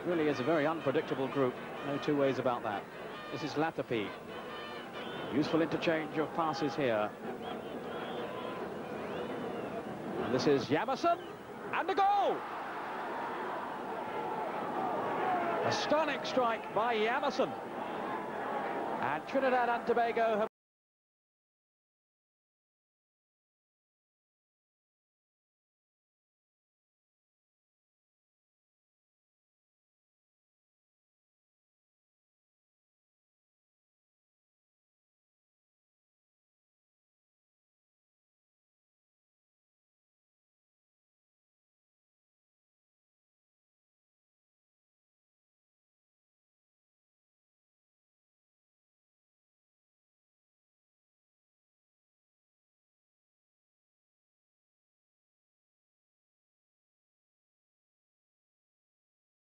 It really is a very unpredictable group. No two ways about that. This is Latapi. Useful interchange of passes here. And this is Yamerson. And a goal! A stunning strike by Yamerson. And Trinidad and Tobago have